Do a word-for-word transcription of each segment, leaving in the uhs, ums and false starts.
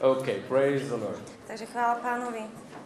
Okay, praise the Lord. Takže chvála Pánovi.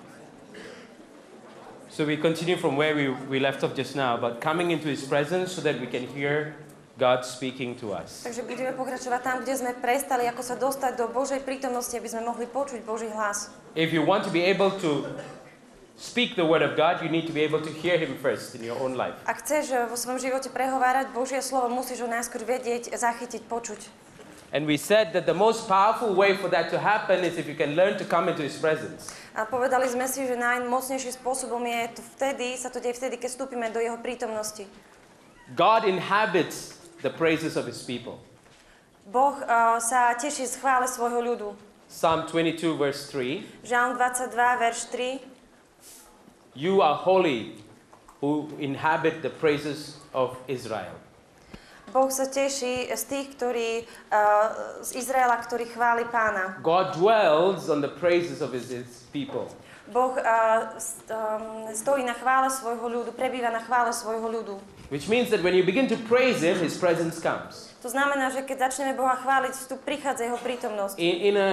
So we continue from where we, we left off just now, but coming into His presence so that we can hear God speaking to us. Takže budeme pokračovať tam, kde sme prestali, ako sa dostať do Božej prítomnosti, aby sme mohli počuť Boží hlas. If you want to be able to speak the word of God, you need to be able to hear Him first in your own life. Ak chceš vo svojom živote prehovárať Božie slovo, musíš ho najskôr vedieť, zachytiť, počuť. And we said that the most powerful way for that to happen is if you can learn to come into His presence. A povedali sme si, že najmocnejším spôsobom je to vtedy, sa to deje vtedy, keď vstúpime do jeho prítomnosti. God inhabits the praises of His people. Boh uh, sa teší z chvále svojho ľudu. Psalm twenty-two verse three. Žalm dvadsaťdva, verš tri. You are holy who inhabit the praises of Israel. Boh sa teší z tých, ktorí, uh, z Izraela, ktorí chváli Pána. God dwells on the praises of His, his people. Boh uh, um, stojí na chvále svojho ľudu, prebýva na chvále svojho ľudu. Which means that when you begin to praise Him, His presence comes. To znamená, že keď začneme Boha chváliť, tu prichádza jeho prítomnosť. In, in a,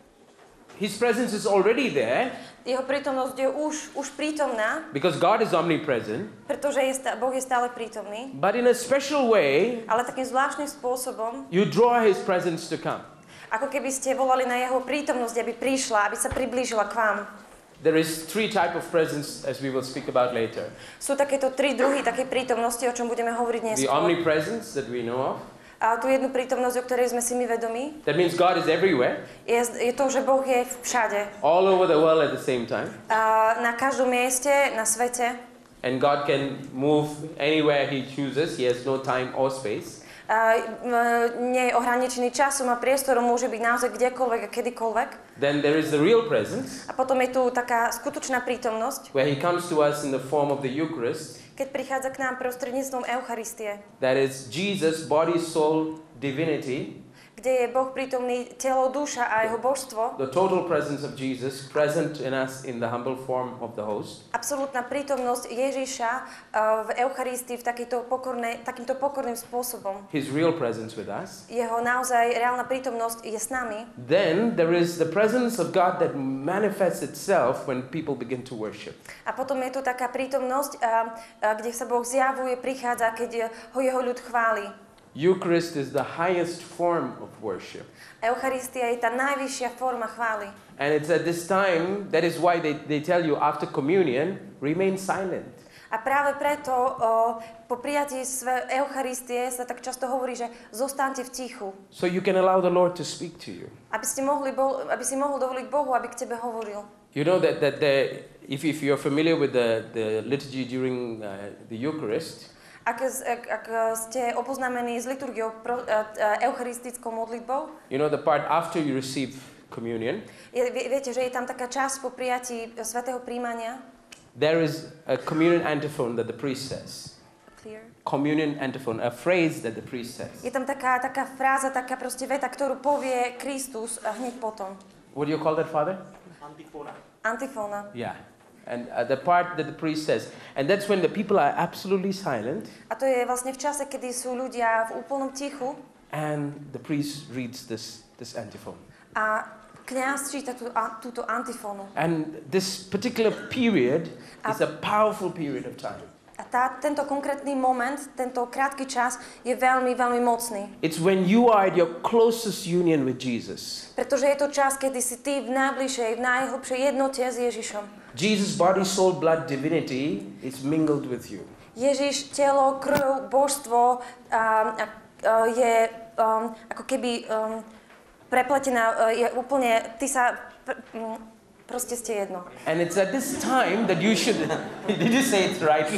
His presence is already there. Jeho prítomnosť je už, už prítomná. Because God is omnipresent. Pretože je, Boh je stále prítomný. But in a special way, ale takým zvláštnym spôsobom, you draw His presence to come. Ako keby ste volali na jeho prítomnosť, aby prišla, aby sa priblížila k vám. There is three type of presence, as we will speak about later. Sú takéto tri druhy takej prítomnosti, o čom budeme hovoriť neskôr. The omnipresence that we know of. A tú jednu prítomnosť, o ktorej sme si my vedomí. That means God is everywhere. Je, je to, že Boh je všade. All over the world at the same time. A na každom mieste, na svete. And God can move anywhere He chooses. He has no time or space. A nie je ohraničený časom a priestorom, môže byť naozaj kdekoľvek a kedykoľvek. Then there is the real presence. A potom je tu taká skutočná prítomnosť. Where He comes to us in the form of the Eucharist. Keď prichádza k nám prostredníctvom Eucharistie. That is Jesus, body, soul, divinity. Kde je Boh prítomný, telo, duša a jeho božstvo. The total presence of Jesus present in us in the humble form of the host. Absolútna prítomnosť Ježiša uh, v Eucharistii v takýto pokornej, takýmto pokorným spôsobom. His real presence with us. Jeho naozaj reálna prítomnosť je s nami. Then there is the presence of God that manifests itself when people begin to worship. A potom je tu taká prítomnosť, uh, uh, kde sa Boh zjavuje, prichádza, keď ho jeho ľud chváli. Eucharist is the highest form of worship. Eucharistia je tá najvyššia forma chvály. And it's at this time, that is why they, they tell you after communion, remain silent. A práve preto o, po prijatí Eucharistie sa tak často hovorí, že zostaňte v tichu. So you can allow the Lord to speak to you. Aby, ste mohli, aby si mohol dovoliť Bohu, aby k tebe hovoril. You know that, that the, if, if you're familiar with the, the liturgy during uh, the Eucharist, Ak, ak, ak ste oboznámení s liturgiou pro, uh, uh, eucharistickou modlitbou, you know the part after you receive communion, je, viete, že je tam taká časť po prijatí svätého príjmania. There is a communion antiphon that the priest says. Clear. Communion antiphon, a phrase that the priest says. Je tam taká, taká fráza, taká proste veta, ktorú povie Kristus hneď potom. What do you call that, Father? Antifona. Antifona. Yeah. And uh, the part that the priest says, and that's when the people are absolutely silent. A to je vlastne v čase, kedy sú ľudia v úplnom tichu. And the priest reads this this antiphon. A kňaz číta tú, a, túto antifonu. And this particular period a, is a powerful period of time. A tá, tento konkrétny moment, tento krátky čas je veľmi, veľmi mocný. It's when you are at your closest union with Jesus. Pretože je to čas, kedy si ty v najbližšej, v najhlbšej jednote s Ježišom. Jesus' body, soul, blood, divinity is mingled with you. Ježiš, telo, krv, božstvo a, a, a je um, ako keby um, prepletená, je úplne, ty sa pr, um, proste ste jedno. And it's at this time that you should... Did you say it right?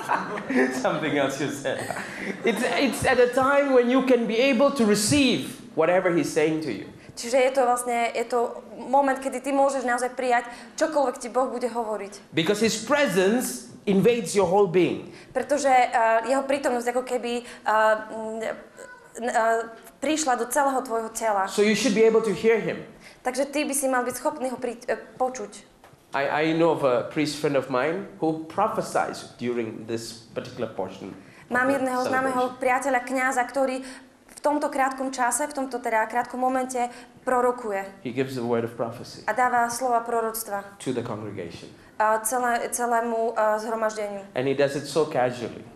Something else you said. It's, it's at a time when you can be able to receive whatever He's saying to you. Čiže je to vlastne, je to moment, kedy ty môžeš naozaj prijať čokoľvek ti Boh bude hovoriť. Because His presence invades your whole being. Pretože uh, jeho prítomnosť ako keby uh, uh, prišla do celého tvojho tela. So you should be able to hear Him. Takže ty by si mal byť schopný ho pri, uh, počuť. I, I know of a priest friend of mine who prophesies during this particular portion. Mám jedného známeho priateľa, kňaza, ktorý v tomto krátkom čase, v tomto teda krátkom momente prorokuje. He gives the word of prophecy A dáva slova proroctva to the congregation. a celé, celému uh, zhromaždeniu. And he does it so casually.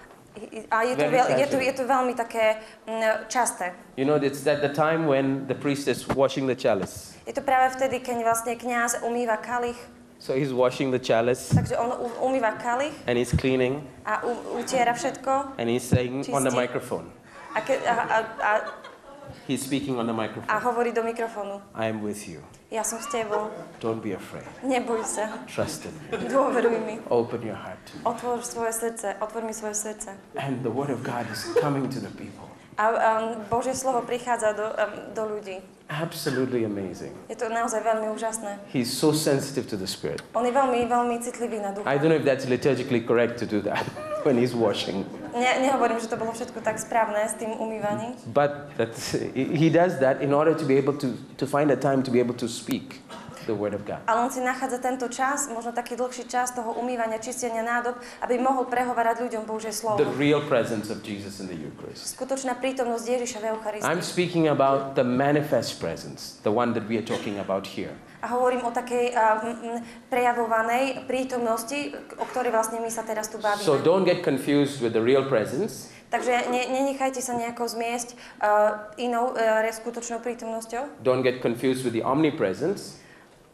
A je to, veľ, je, to, je to veľmi také m, časté. You know, it's at the time when the priest is washing the chalice. Je to práve vtedy, keď vlastne kňaz umýva kalich. So he's washing the chalice Takže on u, umýva kalich and he's cleaning a u, utiera všetko. and he's saying on the Čistí. microphone. A, ke, a, a, a, He's speaking on the a microphone. hovorí do mikrofónu. I am with you. Ja som s tebou. Don't be afraid. Neboj sa. Trust in me. Dôveruj mi. Open your heart to me. Otvor svoje srdce. Otvor mi svoje srdce. And the word of God is coming to the people. A um, Božie slovo prichádza do, um, do ľudí. Absolutely amazing. Je to naozaj veľmi úžasné. He's so sensitive to the Spirit. On je veľmi, veľmi citlivý na ducha. I don't know if that's liturgically correct to do that when he's washing. Ne, nehovorím, že to bolo všetko tak správne s tým umývaním. But that's, he does that in order to be able to, to find a time to be able to speak the word of God. Ale on si nachádza tento čas, možno taký dlhší čas toho umývania, čistenia nádob, aby mohol prehovárať ľuďom Božie slovo. The real presence of Jesus in the Eucharist. Skutočná prítomnosť Ježiša v Eucharistii. I'm speaking about the manifest presence, the one that we are talking about here. A hovorím o takej uh, m, m, prejavovanej prítomnosti, o ktorej vlastne my sa teraz tu bavíme. So don't get confused with the real presence. Takže ne, nenechajte sa nejako zmiesť uh, inou uh, skutočnou prítomnosťou. Don't get confused with the omnipresence.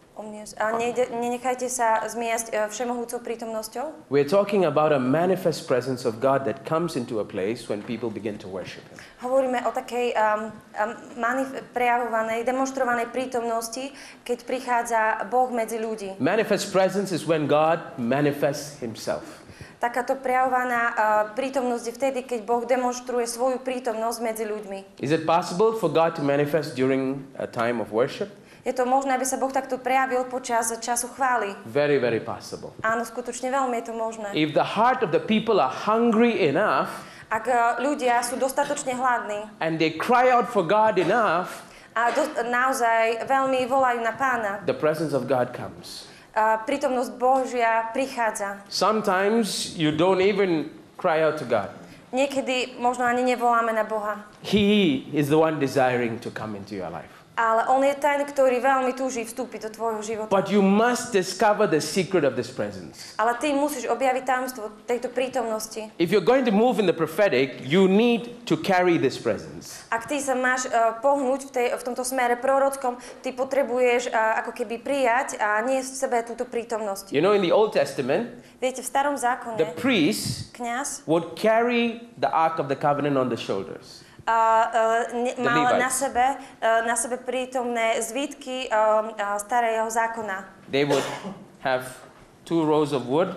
A nejde, nenechajte sa zmiesť uh, všemohúcou prítomnosťou. We're talking about a manifest presence of God that comes into a place when people begin to worship Him. Hovoríme o takej um, um, manif- prejavovanej, demonstrovanej prítomnosti, keď prichádza Boh medzi ľudí. Manifest presence is when God manifests Himself. Takáto prejavovaná uh, prítomnosť je vtedy, keď Boh demonstruje svoju prítomnosť medzi ľuďmi. Is it possible for God to manifest during a time of worship? Je to možné, aby sa Boh takto prejavil počas času chvály? Very, very possible. Áno, skutočne veľmi je to možné. If the heart of the people are hungry enough, Ak uh, ľudia sú dostatočne hladní and they cry out for God enough, a do, naozaj veľmi volajú na Pána, the presence of God comes. uh, prítomnosť Božia prichádza. Sometimes you don't even cry out to God. Niekedy možno ani nevoláme na Boha. He is the one desiring to come into your life. Ale on je ten, ktorý veľmi túži vstúpiť do tvojho života. But you must discover the secret of this presence. Ale ty musíš objaviť tajomstvo tejto prítomnosti. If you're going to move in the prophetic, you need to carry this presence. Ak ty sa máš uh, pohnúť v, tej, v tomto smere prorockom, ty potrebuješ uh, ako keby prijať a niesť v sebe túto prítomnosť. You know, in the Old Testament, Viete, v starom zákone the priest kňaz would carry the Ark of the Covenant on the shoulders. a uh, ne, mal Levites. na sebe, uh, na sebe prítomné zvítky uh, uh, starého zákona. They would have two rows of wood,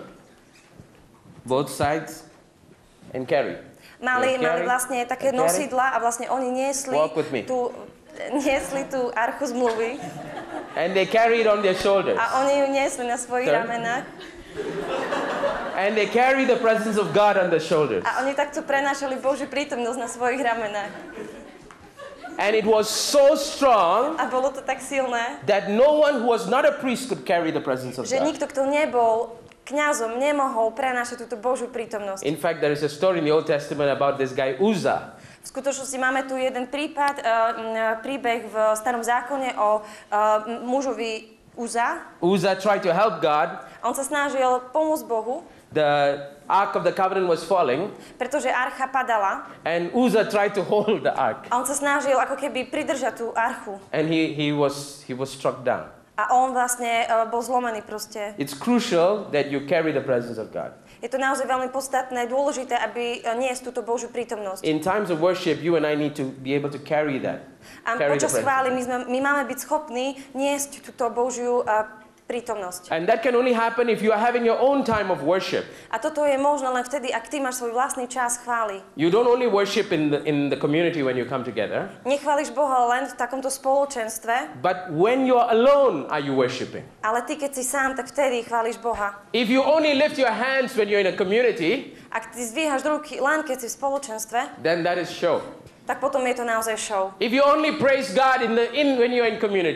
both sides, and carry. Mali, They mali carry, vlastne také they carry. nosidla a vlastne oni niesli Walk with me. tú, niesli tú archu zmluvy And they carry it on their shoulders. a oni ju niesli na svojich Sir? ramenách. And they carry the presence of God on their shoulders. A oni takto prenášali Božiu prítomnosť na svojich ramenách. And it was so strong A bolo to tak silné, that no one who was not a priest could carry the presence of že God. nikto, kto nebol kňazom, nemohol prenášať túto Božiu prítomnosť. In fact, there is a story in the Old Testament about this guy Uzzah. V skutočnosti máme tu jeden prípad, uh, m, príbeh v starom zákone o uh, mužovi Uza. Uzzah tried to help God. On sa snažil pomôcť Bohu, The Ark of the Covenant was falling, pretože archa padala and Uzzah tried to hold the Ark. a on sa snažil ako keby pridržať tú archu. And he, he, was, he was struck down. A on vlastne uh, bol zlomený proste. It's crucial that you carry the presence of God. Je to naozaj veľmi podstatné, dôležité, aby uh, niesť túto Božiu prítomnosť. In times of worship, you and I need to be able to carry that. A Carry the počas presence. chvály my, sme, my máme byť schopní niesť túto Božiu uh, prítomnosť. And that can only happen if you are having your own time of worship. A toto je možné len vtedy, ak ty máš svoj vlastný čas chvály. You don't only worship in the, in the community when you come together, Nechváliš Boha len v takomto spoločenstve, but when you're alone are you worshiping. ale ty, keď si sám, tak vtedy chváliš Boha. If you only lift your hands when you're in a community, Ak ty zdvíhaš ruky len keď si v spoločenstve, then that is show. tak potom je to naozaj show. If you only praise God in the in when you're in community,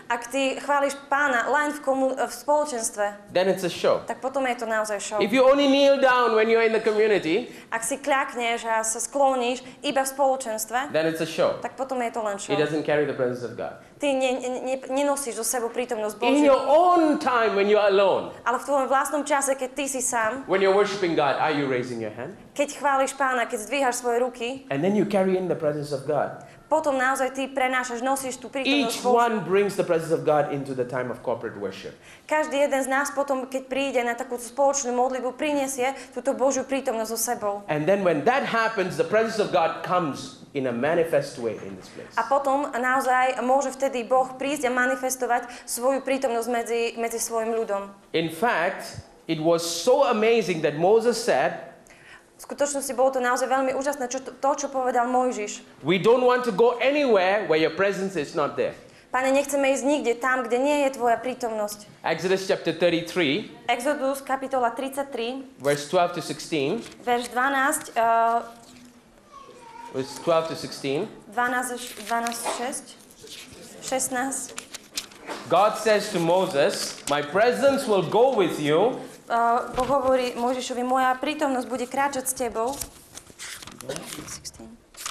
Ak ty chváliš Pána len v, komu- v spoločenstve, then it's a show. tak potom je to naozaj show. If you only kneel down when you're in the community, Ak si kľakneš a sa skloníš iba v spoločenstve, then it's a show. tak potom je to len show. It doesn't carry the presence of God. Ty ne, ne, nenosíš do sebou prítomnosť In Božiu. your own time when you're alone, Ale v tvojom vlastnom čase, keď ty si sám, when you're worshiping God, are you raising your hand? keď chváliš Pána, keď zdvíhaš svoje ruky, And then you carry in the presence of God. potom naozaj ty prenášaš, nosíš tú Each prítomnosť Božiu. one brings the presence of God into the time of corporate worship. Každý jeden z nás potom, keď príde na takúto spoločnú modlitbu, prinesie túto Božiu prítomnosť so sebou. And then when that happens, the presence of God comes in a manifest way in this place. A potom naozaj môže vtedy Boh prísť a manifestovať svoju prítomnosť medzi, medzi svojim ľudom. In fact, it was so amazing that Moses said, V skutočnosti bolo to naozaj veľmi úžasné, čo to, to, čo povedal Mojžiš. we don't want to go anywhere where your presence is not there. Pane, nechceme ísť nikde tam, kde nie je tvoja prítomnosť. Exodus chapter thirty-three, Exodus, kapitola tridsaťtri, verse twelve to sixteen, verš dvanásť, uh, verse twelve to sixteen. dvanásť, dvanásť, šesť, šestnásť. God says to Moses, my presence will go with you. Uh, Boh hovorí Mojžišovi, moja prítomnosť bude kráčať s tebou. šestnásť.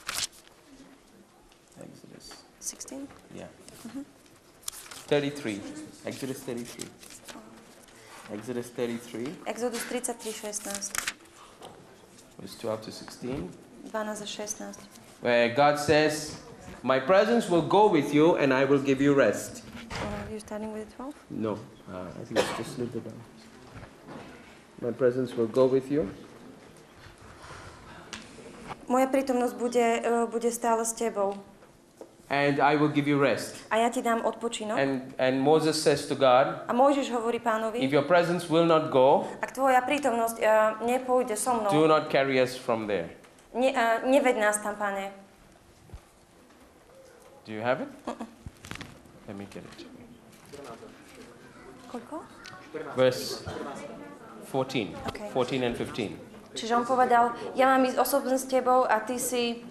Exodus, šestnásť? yeah. thirty-three, Exodus thirty-three. Exodus thirty-three, Exodus tridsaťtri, šestnásť. verse twelve to sixteen, dvanásť a šestnásť. where God says, my presence will go with you and I will give you rest. Uh, you starting with twelve? No, uh, I think it's just slip it down. My presence will go with you. Moja prítomnosť bude, uh, bude stále s tebou. And I will give you rest. A ja ti dám odpočinok. And, and Moses says to God, A Mojžiš hovorí Pánovi, if your presence will not go, ak tvoja prítomnosť uh, nepôjde so mnou, do not carry us from there. ne, uh, neveď nás tam, Pane. Do you have it? Let me get it. Koľko? Verse fourteen. Okay. fourteen and fifteen. Čiže on povedal, ja mám ísť osobne s tebou a ty si,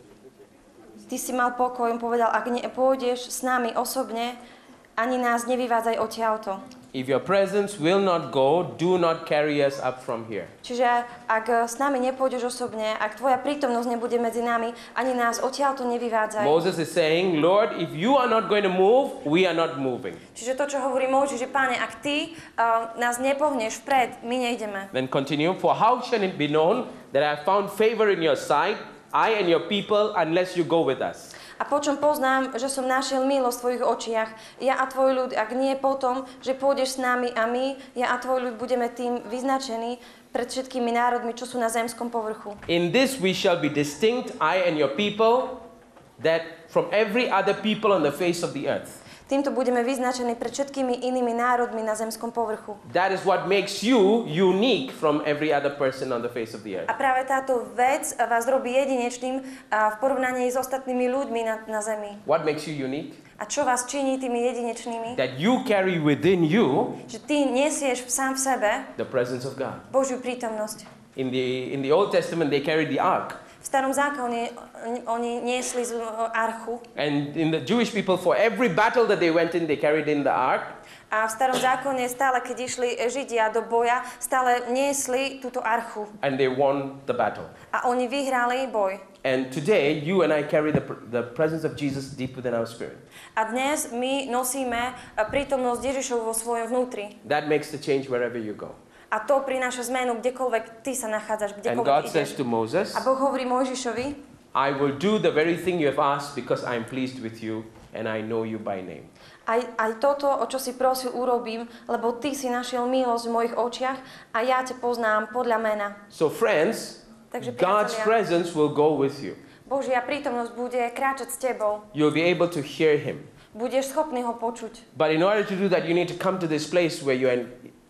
ty si mal pokoj. On povedal, ak ne, pôjdeš s nami osobne, ani nás nevyvádzaj odtiaľto. If your presence will not go, do not carry us up from here. Čiže ak s nami nepôjdeš osobne, ak tvoja prítomnosť nebude medzi nami, ani nás odtiaľto nevyvádzaj. Moses is saying, Lord, if you are not going to move, we are not moving. Čiže to, čo hovorí Mojžiš, že Pane, ak ty uh, nás nepohneš vpred, my nejdeme. Then continue, for how shall it be known that I have found favor in your sight, I and your people, unless you go with us? A počom poznám, že som našiel milosť v tvojich očiach, ja a tvoj ľud, ak nie potom, že pôjdeš s nami a my, ja a tvoj ľud budeme tým vyznačení pred všetkými národmi, čo sú na zemskom povrchu. In this we shall be distinct, I and your people, that from every other people on the face of the earth. Týmto budeme vyznačení pred všetkými inými národmi na zemskom povrchu. That is what makes you unique from every other person on the face of the earth. A práve táto vec vás robí jedinečným v porovnaní s ostatnými ľuďmi na, na zemi. What makes you unique? A čo vás činí tými jedinečnými? That you carry within you Že ty nesieš sám v sebe the presence of God. Božiu prítomnosť. In the, in the Old Testament, they carried the ark. V starom zákone oni niesli z archu. And in the Jewish people, for every battle that they went in, they carried in the ark. A v starom zákone stále, keď išli Židia do boja, stále niesli túto archu. And they won the battle. A oni vyhrali boj. And today, you and I carry the, the presence of Jesus deep within our spirit. A dnes my nosíme prítomnosť Ježišovu vo svojom vnútri. That makes the change wherever you go. A to prináša zmenu, kdekoľvek ty sa nachádzaš, And God kdekoľvek says ideš. to Moses, A Boh hovorí Mojžišovi, I will do the very thing you have asked because I am pleased with you and I know you by name. aj, aj toto, o čo si prosil, urobím, lebo ty si našiel milosť v mojich očiach a ja ťa poznám podľa mena. So friends, Takže God's priatelia, presence will go with you. Božia prítomnosť bude kráčať s tebou. You'll be able to hear Him. Budeš schopný ho počuť. But in order to do that, you need to come to this place where you are,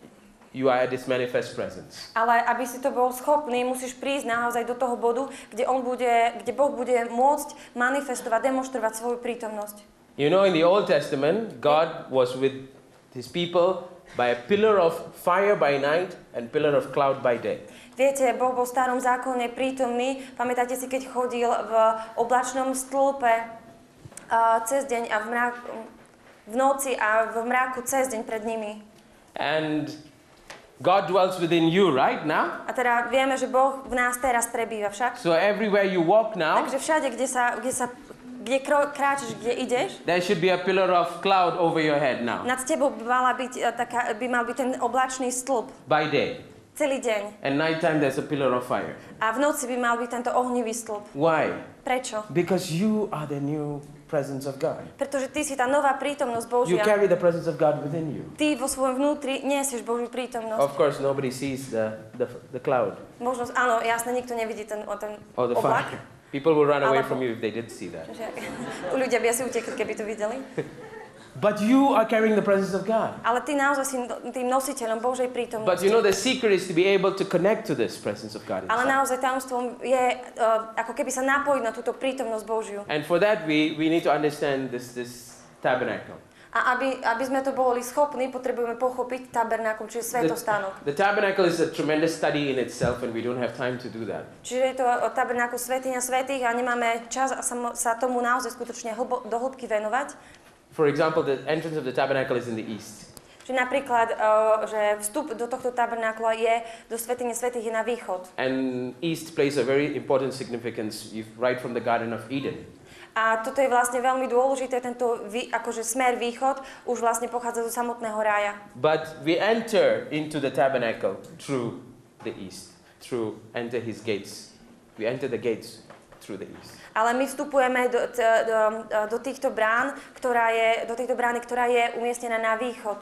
you are at this manifest presence. Ale aby si to bol schopný, musíš prísť naozaj do toho bodu, kde, on bude, kde Boh bude môcť manifestovať, demonštrovať svoju prítomnosť. You know, in the Old Testament, God was with His people by a pillar of fire by night and pillar of cloud by day. Viete, Boh bol v starom zákone prítomný. Pamätáte si, keď chodil v oblačnom stĺpe uh, cez deň a v mrak, v noci a v mraku cez deň pred nimi. And God dwells within you right now. A teda vieme, že Boh v nás teraz prebýva však. So everywhere you walk now, Takže všade, kde sa, kde sa kde kro, kráčaš, kde ideš, there should be a pillar of cloud over your head now. nad tebou by, mala byť, uh, taká, by mal byť ten oblačný stĺp By day. celý deň. And nighttime there's a pillar of fire. A v noci by mal byť tento ohnivý stĺp. Why? Prečo? Because you are the new presence of God. Pretože ty si tá nová prítomnosť You Božia. carry the presence of God within you. Ty vo svojom vnútri nesieš Božiu prítomnosť. Of course, nobody sees the, the, the cloud Možno, áno, jasne, nikto nevidí ten, o ten or the oblak. fire. People will run away Alebo- from you if they did see that. Že, ľudia by asi utekli, keby to videli. But you are carrying the presence of God. Ale ty naozaj si tým nositeľom Božej But prítomnosti. you know, the secret is to be able to connect to this presence of God Ale inside. naozaj tajomstvom je uh, ako keby sa napojiť na túto prítomnosť Božiu. And for that, we, we need to understand this, this tabernacle. A aby, aby sme to boli schopní, potrebujeme pochopiť tabernákum, čiže svetostánok. The tabernacle is a tremendous study in itself, and we don't have time to do that. Čiže je to o tabernákum svätyňa svätých a nemáme čas sa, mo- sa tomu naozaj skutočne hlbo, do hĺbky venovať. For example, the entrance of the tabernacle is in the east. Čiže napríklad, uh, že vstup do tohto tabernákla je, do svätyne svätých je na východ. And east plays a very important significance if- right from the Garden of Eden. A toto je vlastne veľmi dôležité, tento vý, akože smer východ už vlastne pochádza zo samotného rája. But we enter into the tabernacle through the east, through enter his gates. We enter the gates through the east. Ale my vstupujeme do, t, do, do týchto brán, ktorá je, do týchto brány, ktorá je umiestnená na východ.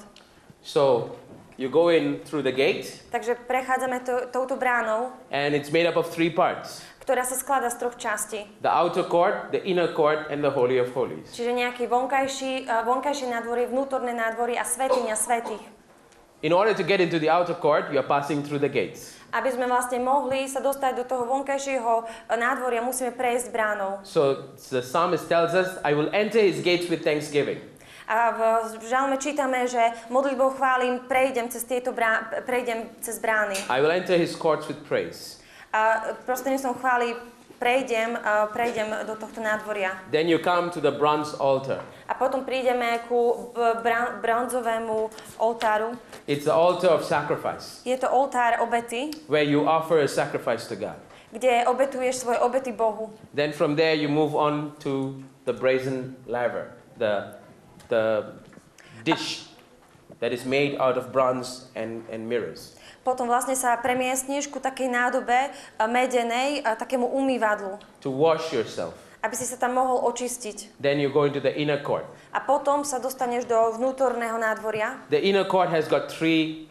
So you go in through the gate, Takže prechádzame to, touto bránou, and it's made up of three parts: ktorá sa skladá z troch častí. the outer court, the inner court, and the Holy of Holies. Čiže nejaký vonkajší, uh, vonkajšie nádvorie, vnútorné nádvorie a svätyňa svätých. In order to get into the outer court, you are passing through the gates. Aby sme vlastne mohli sa dostať do toho vonkajšieho uh, nádvoria, musíme prejsť bránou. So the psalmist tells us, I will enter his gates with thanksgiving. A v žalme čítame, že modlitbou chválim, prejdem cez tieto brá, prejdem cez brány. I will enter his courts with praise. A prostredníctvom chvály prejdem, uh, prejdem do tohto nádvoria. Then you come to the bronze altar. A potom prídeme ku b- bra- bronzovému oltáru. It's the altar of sacrifice, Je to oltár obety, where you offer a sacrifice to God. kde obetuješ svoje obety Bohu. Then from there you move on to the brazen laver, the, the dish that is made out of bronze and, and mirrors. Potom vlastne sa premiestniš ku takej nádobe uh, medenej, uh, takému umývadlu, To wash yourself. aby si sa tam mohol očistiť. Then you go into the inner court. A potom sa dostaneš do vnútorného nádvoria. The inner court has got three,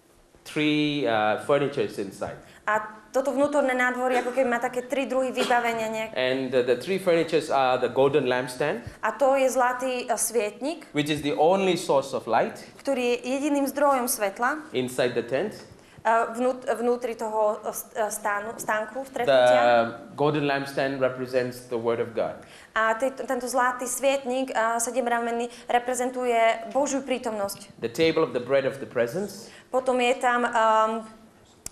three uh, furnitures inside. A toto vnútorné nádvorie ako keby má také tri druhy vybavenia. Nejak. And uh, the three furnitures are the golden lampstand, A to je zlatý uh, svietnik, which is the only source of light ktorý je jediným zdrojom svetla inside the tent. uh, vnút, vnútri toho uh, st- uh, stánu, stánku stretnutia. The golden lampstand represents the Word of God. A tejto, tento zlatý svietnik, uh, sedemramenný, reprezentuje Božiu prítomnosť. The table of the bread of the presence, Potom je tam um, uh,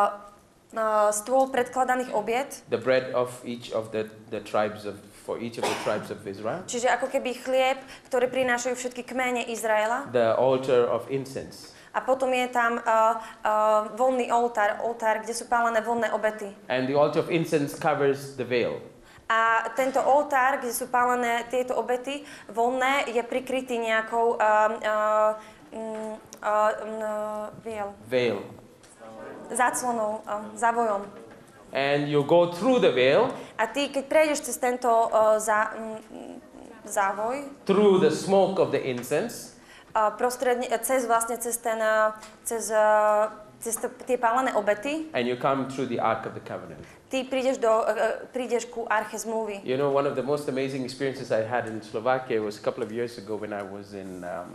uh, stôl predkladaných obiet, the bread of each of the, the tribes of, for each of the tribes of Israel, čiže ako keby chlieb, ktoré prinášajú všetky kmene Izraela. the altar of incense, A potom je tam uh, uh, voľný oltár, oltár, kde sú pálené voľné obety. and the altar of incense covers the veil. A tento oltár, kde sú pálené tieto obety voľné, je prikrytý nejakou uh, uh, mm, uh, uh, viel, Veil. záclonou, uh, závojom. And you go through the veil, A ty, keď prejdeš cez tento uh, zá, mm, závoj, through the smoke of the incense, uh, prostredne, cez vlastne cez ten, uh, cez, uh, cez to, tie pálené obety, and you come through the Ark of the Covenant. ty prídeš, do, uh, prídeš ku arche zmluvy. You know, one of the most amazing experiences I had in Slovakia was a couple of years ago when I was in, um,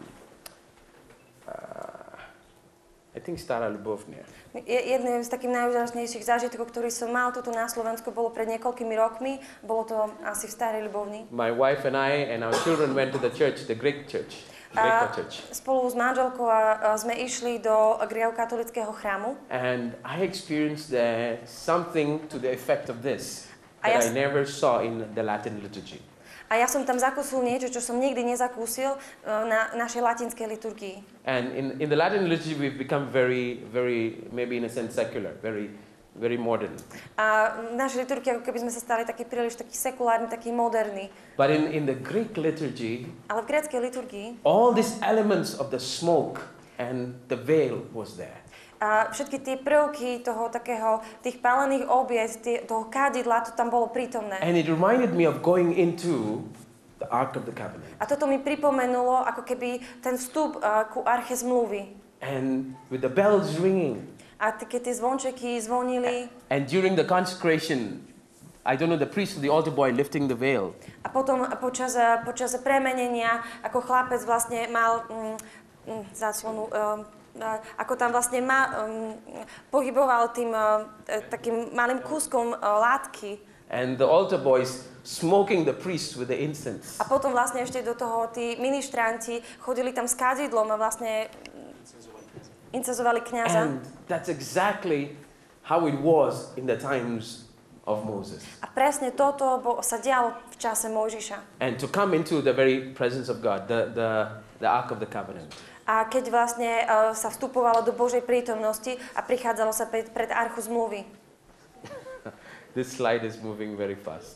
uh, I think, Stara Ljubovnia. Jedným z takých najúžasnejších zážitkov, ktorý som mal tu na Slovensku, bolo pred niekoľkými rokmi. Bolo to asi v Starej Ľubovni. My wife and I and our children went to the church, the Greek church, the A Greco church. spolu s manželkou a, a sme išli do grécko-katolického chrámu. And I experienced there something to the effect of this A ja that I s- never saw in the Latin liturgy. A ja som tam zakúsil niečo, čo som nikdy nezakúsil uh, na našej latinskej liturgii. And in, in the Latin liturgy, we've become very, very, maybe in a sense secular, very, very modern. A v našej liturgii, ako keby sme sa stali taký príliš taký sekulárny, taký moderný. But in, in the Greek liturgy, Ale v gréckej liturgii all these elements of the smoke and the veil was there. a všetky tie prvky toho takého, tých pálených obiet, tie, toho kádidla, to tam bolo prítomné. And it reminded me of going into the Ark of the Covenant. A toto mi pripomenulo, ako keby ten vstup uh, ku arche zmluvy. And with the bells ringing. A t- keď tie zvončeky zvonili. And during the consecration, I don't know, the priest or the altar boy lifting the veil. A potom počas, počas premenenia, ako chlapec vlastne mal mm, mm, záclonu, um, ako tam vlastne ma, um, pohyboval tým uh, takým malým kúskom uh, látky. And the altar boys smoking the priest with the incense. A potom vlastne ešte do toho tí ministranti chodili tam s kádidlom a vlastne incenzovali kňaza. And that's exactly how it was in the times of Moses. A presne toto bo, sa dialo v čase Mojžiša. And to come into the very presence of God, the, the, the Ark of the Covenant. A keď vlastne uh, sa vstupovalo do Božej prítomnosti a prichádzalo sa pred, pred archu zmluvy. This slide is moving very fast.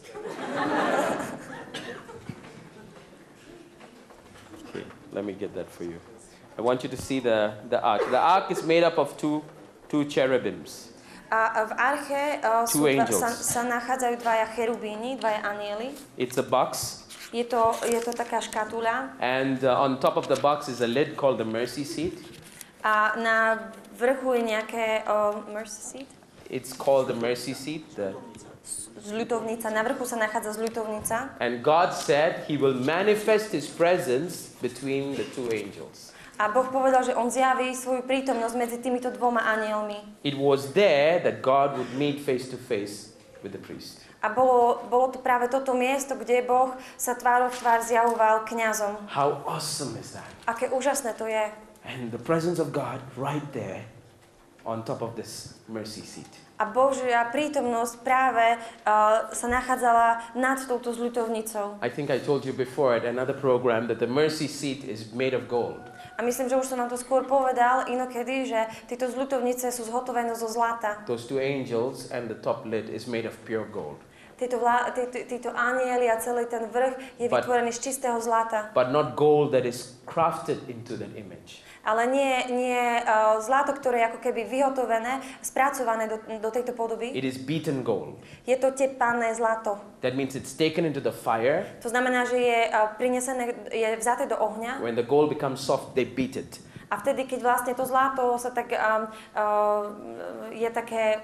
Okay, let me get that for you. I want you to see the, the ark. The ark is made up of two, two cherubims. A v arche uh, sú Two dva, angels. sa, sa nachádzajú dvaja cherubíni, dvaja anieli. It's a box, Je to, je to taká škatuľa and uh, on top of the box is a lid called the mercy seat. a na vrchu je nejaké uh, mercy seat, It's called the mercy seat. The, zľutovnica. Na vrchu sa nachádza zľutovnica. and God said He will manifest His presence between the two angels. A Boh povedal, že on zjaví svoju prítomnosť medzi týmito dvoma anielmi. It was there that God would meet face to face with the priest. A bolo, bolo to práve toto miesto, kde Boh sa tvárou v tvár zjavoval kňazom. How awesome is that? Aké úžasné to je. And the presence of God right there on top of this mercy seat. A Božia prítomnosť práve uh, sa nachádzala nad touto zľutovnicou. I think I told you before at another program that the mercy seat is made of gold. A myslím, že už som vám to skôr povedal inokedy, že tieto zľutovnice sú zhotovené zo zlata. Those two angels and the top lid is made of pure gold. Títo, vlá, títo, títo anieli a celý ten vrch je But- vytvorený z čistého zlata. But not gold that is crafted into that image. Ale nie, nie uh, zlato, ktoré je ako keby vyhotovené, spracované do, do tejto podoby. It is beaten gold. Je to tepané zlato. That means it's taken into the fire. To znamená, že je uh, prinesené, je vzaté do ohňa. When the gold becomes soft, they beat it. A vtedy, keď vlastne to zlato sa tak, um, uh, je také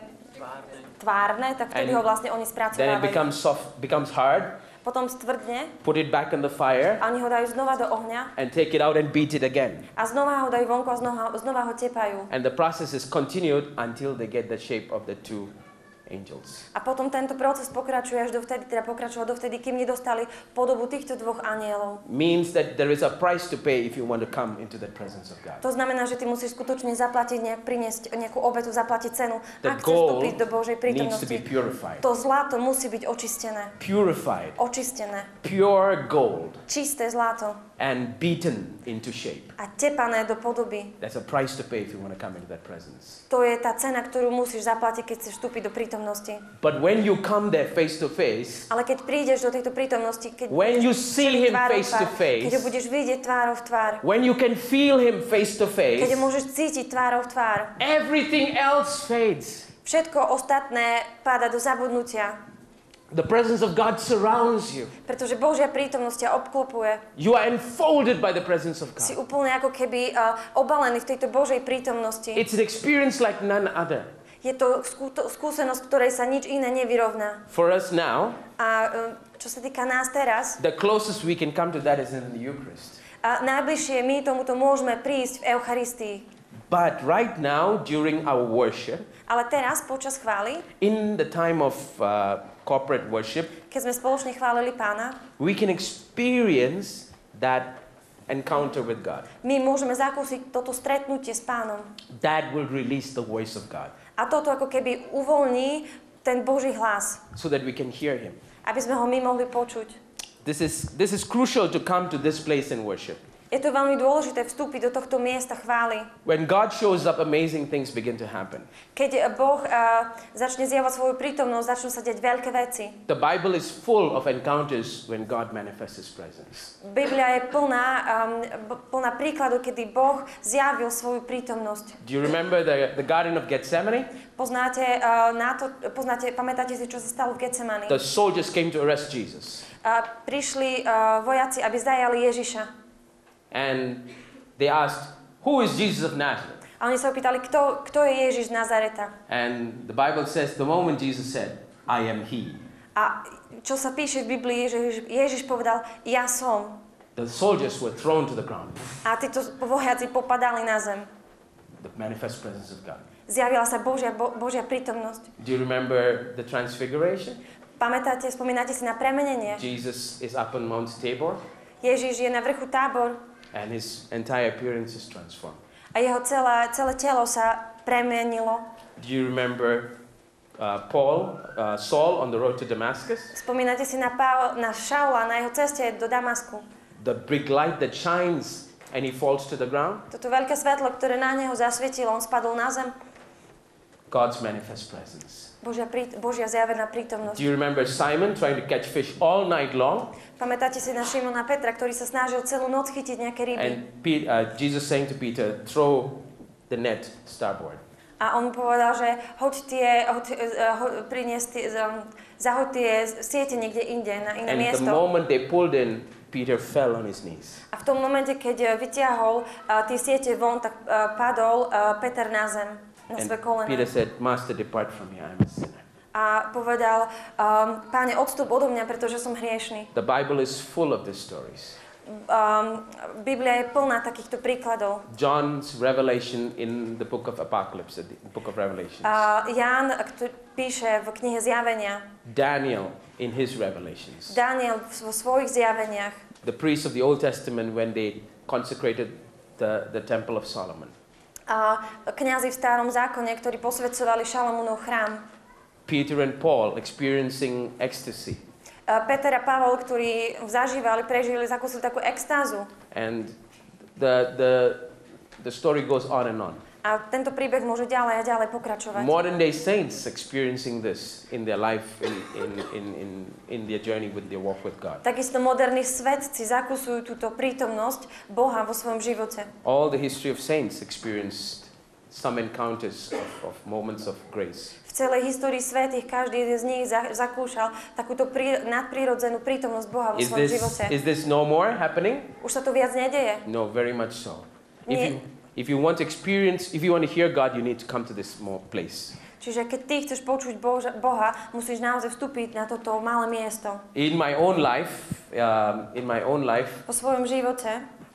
tvárne, tak vtedy And ho vlastne oni Then it spracovávajú. becomes soft, becomes hard. Potom stvrdne Put it back in the fire a oni ho dajú znova do ohňa and take it out and beat it again. a znova ho dajú vonku a znova, znova ho tepajú. And the process is continued until they get the shape of the two angels. A potom tento proces pokračuje až dovtedy, teda pokračoval dovtedy, kým nedostali podobu týchto dvoch anielov. Means that there is a price to pay if you want to come into the presence of God. To znamená, že ty musíš skutočne zaplatiť, nejak priniesť nejakú obetu, zaplatiť cenu, The ak chceš gold vstúpiť do Božej needs to prítomnosti. be purified. To zlato musí byť očistené. Purified. Očistené. Pure gold Čisté zlato. and beaten into shape. A tepané do podoby. That's a price to pay if you want to come into that presence. To je tá cena, ktorú musíš zaplatiť, keď chceš vstúpiť do prítomnosti. But when you come there face to face, Ale keď prídeš do tejto prítomnosti, keď when you see him tvárou v face to tvár, face, keď ho budeš vidieť tvárou v tvár, when you can feel him face to keď face, ho môžeš cítiť tvárou v tvár, everything else fades. všetko ostatné páda do zabudnutia, The presence of God surrounds you. pretože Božia prítomnosť ťa obklopuje. You are enfolded by the presence of Si God. úplne ako keby uh, obalený v tejto Božej prítomnosti. It's an experience like none other. Je to skú- skúsenosť, ktorej sa nič iné nevyrovná. For us now, A uh, čo sa týka nás teraz, the closest we can come to that is in the Eucharist. a najbližšie my tomuto môžeme prísť v Eucharistii. But right now, during our worship, Ale teraz, počas chvály, in the time of uh, corporate worship, keď sme spoločne chválili Pána, we can experience that encounter with God. my môžeme zakúsiť toto stretnutie s Pánom. That will release the voice of God A toto ako keby uvoľní ten Boží hlas, so that we can hear Him. aby sme ho my mohli počuť. This is, this is crucial to come to this place in worship. Je to veľmi dôležité vstúpiť do tohto miesta chvály. When God shows up, amazing things begin to happen. Keď Boh uh, začne zjavovať svoju prítomnosť, začnú sa deť veľké veci. The Bible is full of encounters when God manifests His presence. Biblia je plná, um, b- plná príkladov, kedy Boh zjavil svoju prítomnosť. Do you remember the, the Garden of Gethsemane? Poznáte, uh, na to, poznáte, pamätáte si, čo sa stalo v Getsemani? The soldiers came to arrest Jesus. Uh, prišli uh, vojaci, aby zajali Ježiša. And they asked, who is Jesus of Nazareth? A oni sa opýtali, kto, kto je Ježiš z Nazareta. And the Bible says the moment Jesus said, I am He, A čo sa píše v Biblii, že Ježiš, Ježiš povedal, ja som. the soldiers were thrown to the ground. A títo vojaci popadali na zem. The manifest presence of God. Zjavila sa Božia, Bo, Božia prítomnosť. Do you remember the transfiguration? Pamätáte, spomínate si na premenenie? Jesus is up on Mount Tabor Ježiš je na vrchu Tábor and His entire appearance is transformed. a jeho celé, celé telo sa premenilo. Do you remember uh, Paul, uh, Saul on the road to Damascus? Spomínate si na, Paul, na Šaula na jeho ceste do Damasku. The big light that shines and he falls to the ground? Toto veľké svetlo, ktoré na neho zasvietilo, on spadol na zem. God's manifest presence. Božia, prí, Božia zjavená Do prítomnosť. you remember Simon trying to catch fish all night long? Pamätáte si na Šimona Petra, ktorý sa snažil celú noc chytiť nejaké ryby. And Pe- uh, Jesus saying to Peter, throw the net starboard. A on mu povedal, že hoď tie, hoď, uh, ho, prinies tie, um, zahoď tie siete niekde inde, na iné And the miesto. moment they pulled in, Peter fell on his knees. A v tom momente, keď uh, vyťahol uh, tie siete von, tak uh, padol uh, Peter na zem, na svoje And Peter kolena. said, Master, depart from me, I am a sinner. A povedal, um, Páne, odstup odo mňa, pretože som hriešný. The Bible is full of these stories. Um, Biblia je plná takýchto príkladov. John's revelation in the book of Apocalypse, the book of Revelations. A Ján, ktorý píše v knihe Zjavenia, Daniel in his revelations. Daniel vo svojich zjaveniach, The priests of the Old Testament when they consecrated the, the temple of Solomon. a kňazi v starom zákone, ktorí posvedcovali Šalamúnov chrám. Peter and Paul experiencing ecstasy. A Peter a Pavol, ktorí zažívali, prežili, zakúsili takú extázu. And the, the, the story goes on and on. A tento príbeh môže ďalej a ďalej pokračovať. Modern day saints experiencing this in their life, in, in, in, in, in their journey with their walk with God. Takisto moderní svetci zakúsujú túto prítomnosť Boha vo svojom živote. All the history of saints experienced some encounters of, of moments of grace. V celej histórii svätých každý z nich za- zakúšal takúto prí- nadprirodzenú prítomnosť Boha vo Is svojom this, živote. is this no more happening? Už sa to viac nedeje. No, very much so. If Nie. you, if you want to experience, if you want to hear God, you need to come to this more place. Čiže keď ty chceš počuť Boža, Boha, musíš naozaj vstúpiť na toto malé miesto. In my own life, um, in my own life, Po svojom živote,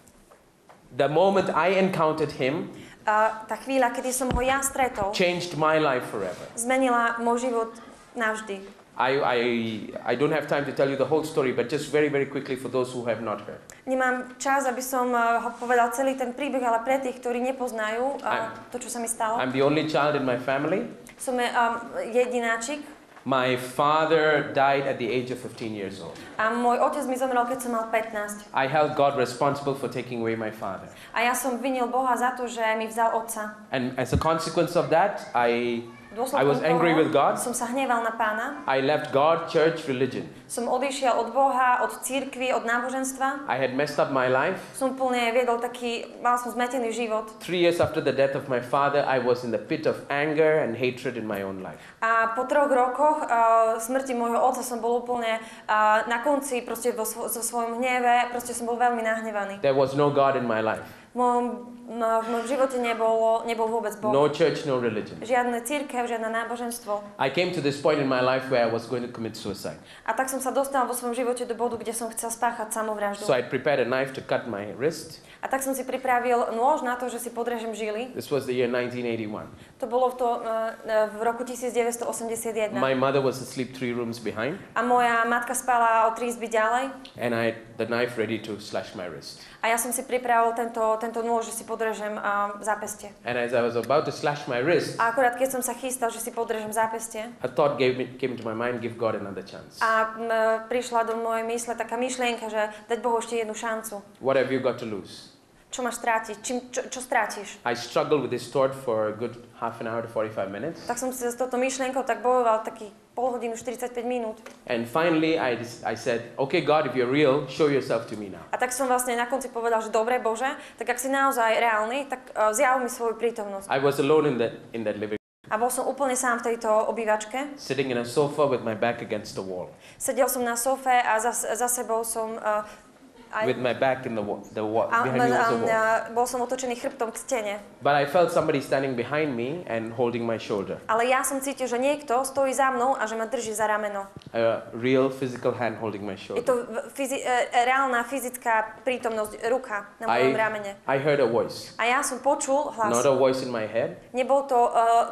the moment I encountered Him a tá chvíľa, kedy som ho ja stretol, changed my life forever. zmenila môj život navždy. I, I, I don't have time to tell you the whole story, but just very, very quickly for those who have not heard. Nemám čas, aby som uh, ho povedal celý ten príbeh, ale pre tých, ktorí nepoznajú uh, I'm- to, čo sa mi stalo. I'm the only child in my family. Som um, jedináčik My father died at the age of fifteen years old. a môj otec mi zomrel, keď som mal pätnásť. I held God responsible for taking away my father. A ja som vinil Boha za to, že mi vzal otca. And as a consequence of that, I, Dôsledkom I was angry toho with God. som sa hneval na Pána. I left God, church, religion. Som odišiel od Boha, od cirkvi, od náboženstva. I had messed up my life. Som plne viedol taký, mal som zmetený život. Three years after the death of my father, I was in the pit of anger and hatred in my own life. A po troch rokoch uh, smrti môjho otca som bol úplne uh, na konci, proste vo svo- so svojom hneve, proste som bol veľmi nahnevaný. There was no God in my life. V mojom, no, v mojom živote nebolo, nebol vôbec Boh. No church, no religion. Žiadne cirkev, žiadne náboženstvo. I came to this point in my life where I was going to commit suicide. A tak som sa dostal vo svojom živote do bodu, kde som chcel spáchať samovraždu. So I prepared a knife to cut my wrist. A tak som si pripravil nôž na to, že si podrežem žily. This was the year nineteen eighty-one. To bolo v, to, uh, v roku devätnásťstoosemdesiatjeden. My mother was asleep three rooms behind, A moja matka spala o tri izby ďalej. and I had the knife ready to slash my wrist. A ja som si pripravil tento, tento nôž, že si podrežem uh, zápestie. And as I was about to slash my wrist, A akurát keď som sa chystal, že si podrežem zápestie, a thought gave me, came into my mind, give God another chance. a m, prišla do mojej mysle taká myšlienka, že dať Bohu ešte jednu šancu. What have you got to lose? Čo máš strátiť? Čím, čo, čo strátiš? I struggled with this thought for a good half an hour to forty-five minutes. Tak som si s touto myšlienkou tak bojoval taký pol hodinu, štyridsaťpäť minút. And finally I, dis- I said, okay God, if you're real, show yourself to me now. A tak som vlastne na konci povedal, že dobre Bože, tak ak si naozaj reálny, tak uh, zjav mi svoju prítomnosť. I was alone in that, in that living room, A bol som úplne sám v tejto obývačke. sitting in a sofa with my back against the wall. Sedel som na sofe a za, za sebou som uh, aj, With my back in the wall, the wall a, behind me was a wall. a, bol som otočený chrbtom k stene. But I felt somebody standing behind me and holding my shoulder. Ale ja som cítil, že niekto stojí za mnou a že ma drží za rameno. A real physical hand holding my Je shoulder. to fyzi- e, reálna fyzická prítomnosť, ruka na mojom ramene. I, I heard a voice. A ja som počul hlas. Not a voice in my head, Nebol to uh,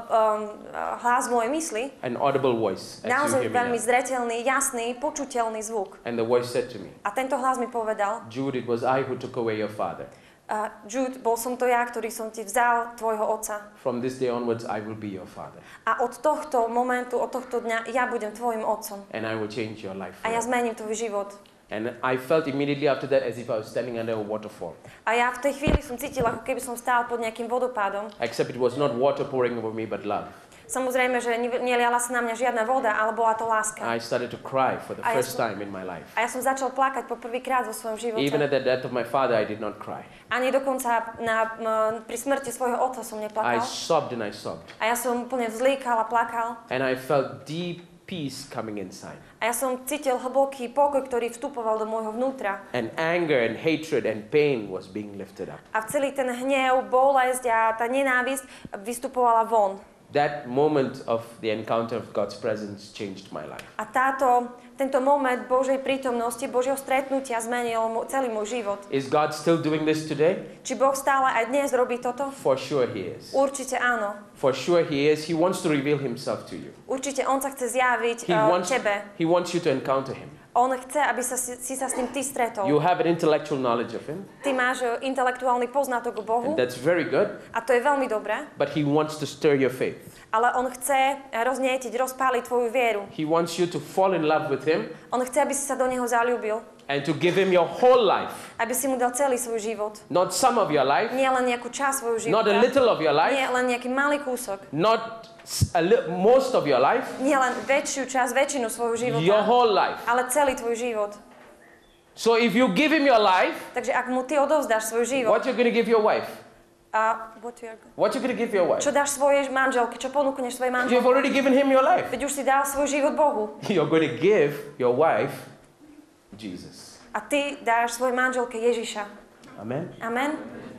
um, hlas v mojej mysli, an audible voice. As you naozaj hear me veľmi now. zreteľný, jasný, počuteľný zvuk. And the voice said to me, A tento hlas mi povedal, Jude, it was I who took away your father. uh, Jude, bol som to ja, ktorý som ti vzal tvojho otca. From this day onwards, I will be your father. A od tohto momentu, od tohto dňa, ja budem tvojim otcom. And I will change your life. A ja forever." zmením tvoj život. And I felt immediately after that as if I was standing under a waterfall. A ja v tej chvíli som cítila, ako keby som stál pod nejakým vodopádom. Except it was not water pouring over me, but love. Samozrejme, že ne- neliala sa na mňa žiadna voda, ale bola to láska. I started to cry for the A ja first som- time in my life. A ja som začal plakať po prvýkrát vo svojom živote. Even at the death of my father, I did not cry. Ani dokonca na, m, pri smrti svojho otca som I neplakal. sobbed and I sobbed. A ja som úplne vzlíkal a plakal. And I felt deep peace coming inside. A ja som cítil hlboký pokoj, ktorý vstupoval do môjho vnútra. And anger and hatred and pain was being lifted up. A celý ten hnev, bolesť a tá nenávisť vystupovala von. That moment of the encounter of God's presence changed my life. A táto, tento moment Božej prítomnosti, Božieho stretnutia zmenil mo- celý môj život. Is God still doing this today? Či Boh stále aj dnes robí toto? For sure He is. Určite áno. For sure He is. He wants to reveal Himself to you. Určite On sa chce zjaviť He uh, wants, tebe. he wants you to encounter Him. On chce, aby sa, si, si sa s ním ty stretol. You have an intellectual knowledge of Him, Ty máš uh, intelektuálny poznatok o Bohu and that's very good, a to je veľmi dobré, but He wants to stir your faith. ale On chce roznietiť, rozpáliť tvoju vieru. He wants you to fall in love with Him On chce, aby si sa do Neho zaľúbil, and to give Him your whole life. aby si mu dal celý svoj život. Not some of your life, Nie len nejakú časť svojho not a života, little of your life, nie len nejaký malý kúsok, not s- a li- most of your life, nie len väčšiu časť, väčšinu svojho your života, whole life. ale celý tvoj život. So if you give Him your life, Takže ak mu ty odovzdáš svoj život, what you're going to give your wife? a what you are- What you're going to give your wife? čo dáš svojej manželke, čo ponúkneš svojej You've manželke, already given Him your life. veď už si dal svoj život Bohu. You're going to give your wife Jesus. A ty dáš svojej manželke Ježiša. Amen? Amen.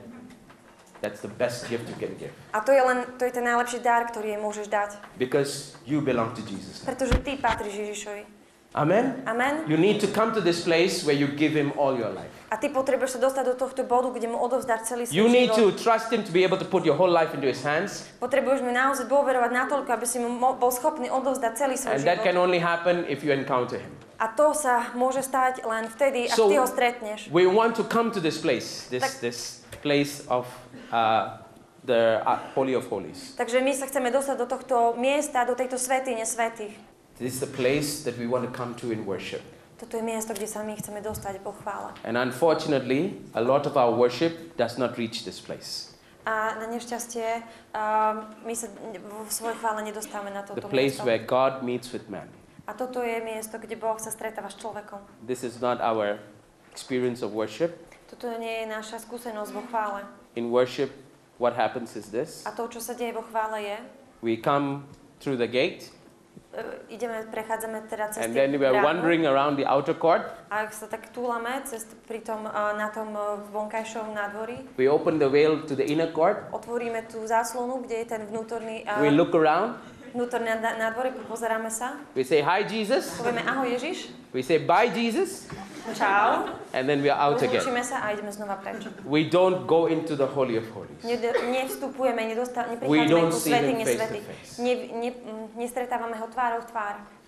That's the best gift you can give. A to je len, to je ten najlepší dar, ktorý jej môžeš dať. Because you belong to Jesus. Pretože ty patríš Ježišovi. Amen? Amen. You need to come to this place where you give Him all your life. A ty potrebuješ sa dostať do tohto bodu, kde mu odovzdáš celý svoj You need život. to trust Him to be able to put your whole life into His hands. Potrebuješ mi naozaj dôverovať natoľko, aby si mu mo- bol schopný odovzdať celý svoj And that život. can only happen if you encounter Him. A to sa môže stať len vtedy, ak So- ty ho stretneš. We want to come to this place, this, Tak- this place of uh, the uh, Holy of Holies. Takže my sa chceme dostať do tohto miesta, do tejto svätyne svätých. This is the place that we want to come to in worship. Toto je miesto, kde sa my chceme dostať po chvále. And unfortunately, a lot of our worship does not reach this place. A na nešťastie um, my sa v svojej chvále nedostávame na The toto place miesto. where God meets with man. A toto je miesto, kde Boh sa stretáva s človekom. This is not our experience of worship. Toto nie je naša skúsenosť vo chvále. In worship, what happens is this. A to, čo sa deje vo chvále je, We come through the gate, e, ideme, prechádzame teda cez and then we are bránu wandering around the outer court. a ak sa tak túlame cez, pri tom, uh, na tom uh, vonkajšom nádvorí, We open the veil to the inner court. otvoríme tú záslonu, kde je ten vnútorný, uh, We look around. vnútorné na- nádvorie, pozeráme sa, We say, hi, Jesus. povieme ahoj Ježiš, We say, bye, Jesus. čau, And then we are out again. rozlúčime sa a ideme znova preč. We don't go into the Holy of Holies. Nede- Nevstupujeme, nedostá- We neprichádzame don't ku see him svätyni face to svätých. face. Ne, ne, mm, nestretávame ho tvárou v tvár.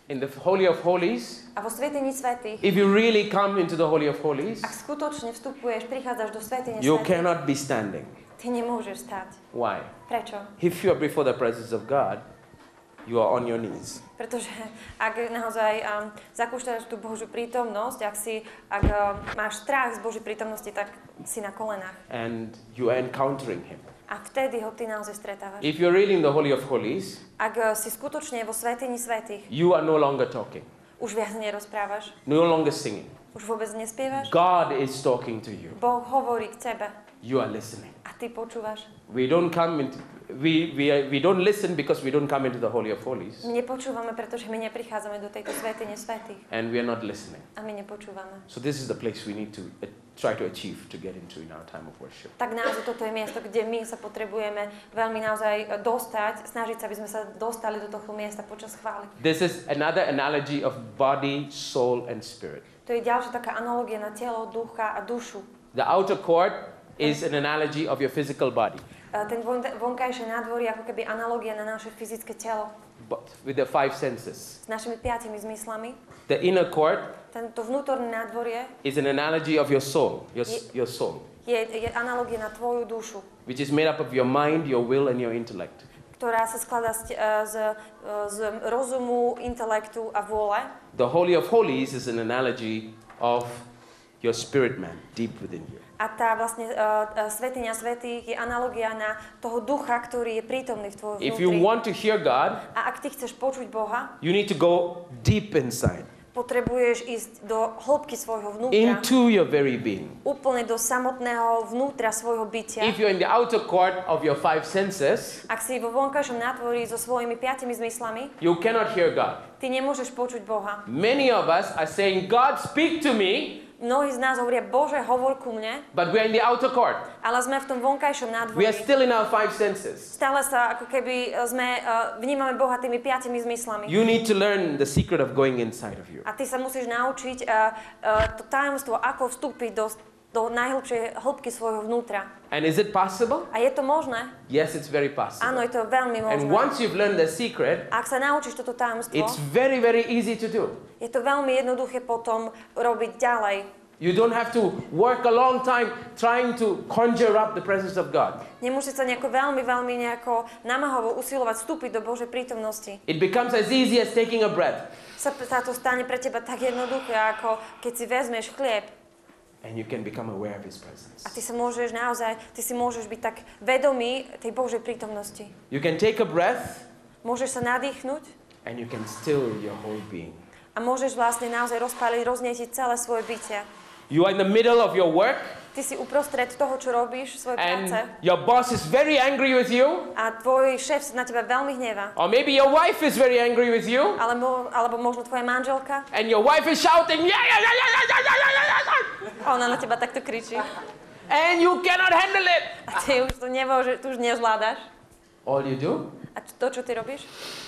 in the Holy of Holies, a vo svätyni svätých, if you really come into the Holy of Holies, ak skutočne vstupuješ, prichádzaš do svätyne you svätých, cannot be standing. ty nemôžeš stať. Why? Prečo? If you are before the presence of God, you are on your knees. Pretože ak naozaj um, zakúšaš tú Božiu prítomnosť, ak, si, ak uh, máš strach z Božej prítomnosti, tak si na kolenách. And you are encountering Him. A vtedy ho ty naozaj stretávaš. If you're really in the Holy of Holies, Ak uh, si skutočne vo svätyni svätých, you are no longer talking, už viac nerozprávaš, no longer singing. už vôbec nespievaš, God is talking to you. Boh hovorí k tebe You are listening. a ty počúvaš. We don't come into, we, we, we don't listen because we don't come into the Holy of Holies. My nepočúvame, pretože my neprichádzame do tejto svätyne svätých. And we are not listening. A my nepočúvame. So this is the place we need to uh, try to achieve to get into in our time of worship. Tak naozaj toto je miesto, kde my sa potrebujeme veľmi naozaj dostať, snažiť sa, aby sme sa dostali do tohto miesta počas chvály. This is another analogy of body, soul, and spirit. To je ďalšia taká analogia na telo, ducha a dušu. The outer court is an analogy of your physical body, A ten von, vonkajšie nádvorie ako keby analogia na naše fyzické telo but with the five senses. s našimi piatimi zmyslami. The inner court Tento vnútorné nádvorie is an analogy of your soul, your, Ye- your soul, je, je analogia na tvoju dušu, which is made up of your mind, your will, and your intellect. ktorá sa skladá z, z, z rozumu, intelektu a vôle. The Holy of Holies is an analogy of your spirit man deep within you. A tá vlastne uh, uh, svätyňa svätých je analogia na toho ducha, ktorý je prítomný v tvojom If you vnútri. want to hear God, A ak ty chceš počuť Boha, you need to go deep inside, potrebuješ ísť do hĺbky svojho vnútra, into your very being. úplne do samotného vnútra svojho bytia. If you're in the outer court of your five senses, Ak si vo vonkajšom nátvorí so svojimi piatimi zmyslami, you cannot hear God. ty nemôžeš počuť Boha. Many of us are saying, God, speak to me, Mnohí z nás hovoria, Bože, hovor ku mne, but we're in the outer court. ale sme v tom vonkajšom We are nádvorí. still in our five senses. Stále sa ako keby e, sme, uh, vnímame Boha tými piatimi zmyslami. You need to learn the secret of going inside of you. A ty sa musíš naučiť uh, uh, to tajomstvo, ako vstúpiť do, do najhlbšej hĺbky svojho vnútra. And is it possible? A je to možné? Yes, it's very Áno, possible. je to veľmi And možné. once you've learned the secret, Ak sa naučíš toto tajomstvo, it's very, very easy to do. je to veľmi jednoduché potom robiť ďalej. You don't have to work a long time trying to conjure up the presence of God. Nemusíš sa nejako veľmi, veľmi nejako namahovo usilovať vstúpiť do Božej prítomnosti. It becomes as easy as taking a breath. Sa, sa to stane pre teba tak jednoduché, ako keď si vezmeš chlieb And you can become aware of His presence. a ty sa môžeš naozaj, ty si môžeš byť tak vedomý tej Božej prítomnosti. You can take a breath Môžeš sa nadýchnuť and you can still your whole being. a môžeš vlastne naozaj rozpáliť, roznietiť celé svoje bytie. You are in the middle of your work Ty si uprostred toho, čo robíš, svojej and práce your boss is very angry with you, a tvoj šéf sa na teba veľmi hnevá. or maybe your wife is very angry with you, Alebo, alebo možno tvoja manželka and your wife is shouting, yeah, yeah, yeah, yeah, yeah, yeah, yeah, yeah, yeah, a ona na teba takto kričí and you cannot handle it. a ty už to nemôžeš, tu už nezvládaš. All you do, A to, čo ty robíš?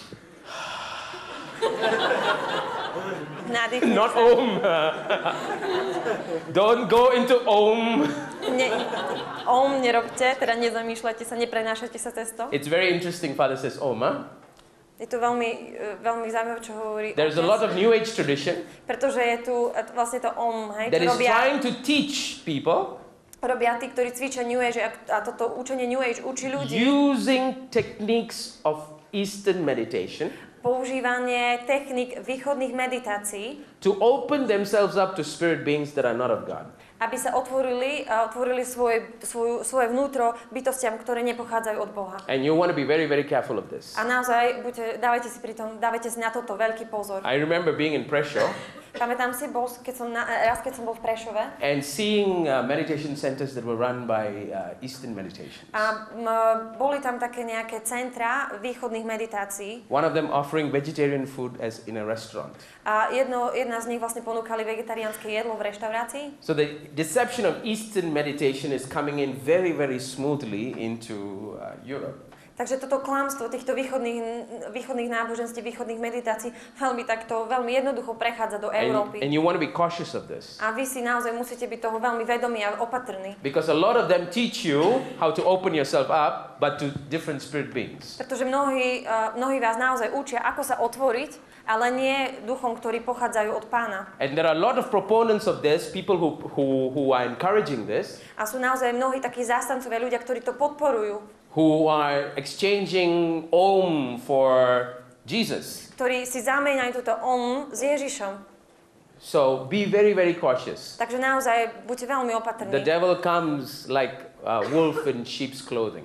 Nadýchneš not sa. om. Don't go into om. Ne, om nerobte, teda nezamýšľajte sa, neprenášajte sa cez to. It's very interesting, Father says om. Huh? Je to veľmi, e, veľmi zaujímavé, čo hovorí There's a otec, lot of New Age tradition pretože je tu e, vlastne to om, hej, that čo is robia, trying to teach people robia tí, ktorí cvičia New Age a, a toto učenie New Age učí ľudí using techniques of Eastern meditation používanie technik východných meditácií, to open themselves up to spirit beings that are not of God. aby sa otvorili, a otvorili svoje, svoju, svoje vnútro bytostiam, ktoré nepochádzajú od Boha. And you want to be very, very careful of this. A naozaj, buďte, dávajte si pri tom, dávajte si na toto veľký pozor. I remember being in Prešov Pamätám si, bol, keď som na, raz keď som bol v Prešove and seeing uh, meditation centers that were run by uh, Eastern meditations. a m, boli tam také nejaké centra východných meditácií One of them offering vegetarian food as in a restaurant. a jedno, jedna z nich vlastne ponúkali vegetariánske jedlo v reštaurácii. So the deception of Eastern meditation is coming in very, very smoothly into uh, Europe. Takže toto klamstvo týchto východných, východných náboženství, východných meditácií veľmi takto, veľmi jednoducho prechádza do And, Európy. and you want to be cautious of this. A vy si naozaj musíte byť toho veľmi vedomí a opatrní. Because a lot of them teach you how to open yourself up, but to different spirit beings. Pretože mnohí, uh, mnohí vás naozaj učia, ako sa otvoriť, ale nie duchom, ktorí pochádzajú od Pána. And there are a lot of proponents of this, people who, who, who are encouraging this, A sú naozaj mnohí takí zástancovia ľudia, ktorí to podporujú, who are exchanging Om for Jesus. ktorí si zamieňajú túto om s Ježišom. So be very, very cautious. Takže naozaj buďte veľmi The opatrní. devil comes like a wolf in sheep's clothing.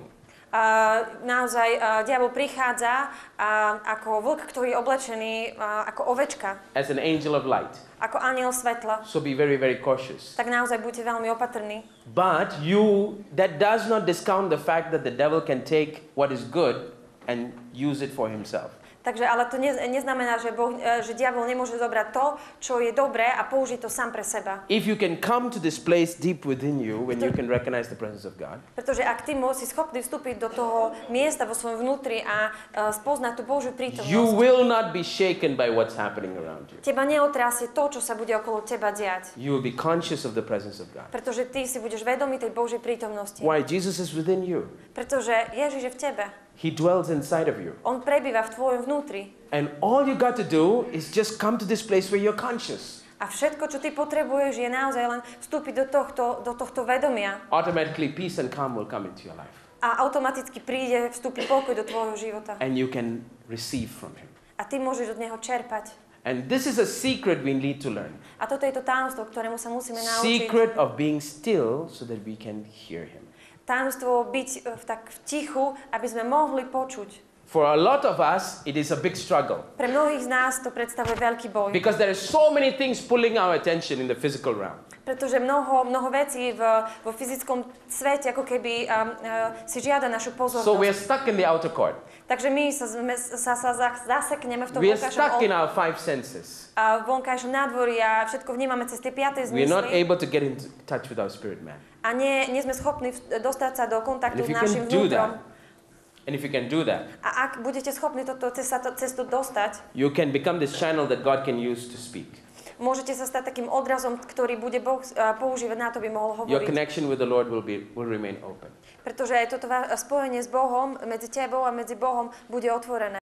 Uh, naozaj uh, diabol prichádza uh, ako vlk, ktorý je oblečený uh, ako ovečka, As an angel of light. ako anjel svetla. So be very, very cautious. Tak naozaj buďte veľmi opatrní. But you, that does not discount the fact that the devil can take what is good and use it for himself. Takže, ale to ne, neznamená, že, boh, e, že diabol nemôže zobrať to, čo je dobré a použiť to sám pre seba. If you can come to this place deep within you when you can recognize the presence of God, Pretože ak ty si schopný vstúpiť do toho miesta vo svojom vnútri a uh, spoznať tú Božiu prítomnosť, you will not be shaken by what's happening around you. teba neotrasie to, čo sa bude okolo teba diať. You will be conscious of the presence of God. Pretože ty si budeš vedomý tej Božej prítomnosti. Why? Jesus is within you. Pretože Ježiš je v tebe. He dwells inside of you. On prebýva v tvojom vnútri. And all you got to do is just come to this place where you're conscious. A všetko, čo ty potrebuješ, je naozaj len vstúpiť do tohto, do tohto vedomia. Automatically, peace and calm will come into your life. A automaticky príde, vstúpi pokoj do tvojho života. And you can receive from Him. A ty môžeš od neho čerpať. And this is a secret we need to learn. A toto je to tajomstvo, ktorému sa musíme naučiť. Secret of being still so that we can hear Him. Tajomstvo byť e, v tak v tichu, aby sme mohli počuť. For a lot of us, it is a big struggle. Pre mnohých z nás to predstavuje veľký boj. Because there are so many things pulling our attention in the physical realm. Pretože mnoho, mnoho vecí v, vo fyzickom svete ako keby um, uh, si žiada našu pozornosť. So we are stuck in the outer court. Takže my sa, sme, sa, sa zasekneme v tom We are vonkajšom, stuck in o- our five senses. a vonkajšom nádvorí a všetko vnímame cez tie piate We are not zmysly. able to get in touch with our spirit man. A nie, nie sme schopní v- dostať sa do And kontaktu if s you našim can do vnútrom. that, and if you can do that, A ak budete schopní toto cez sa to, cestu dostať, you can become this channel that God can use to speak. môžete sa stať takým odrazom, ktorý bude Boh uh, používať na to, aby mohol Your hovoriť. connection with the Lord will be will remain open. Pretože aj toto va- spojenie s Bohom, medzi tebou a medzi Bohom, bude otvorené.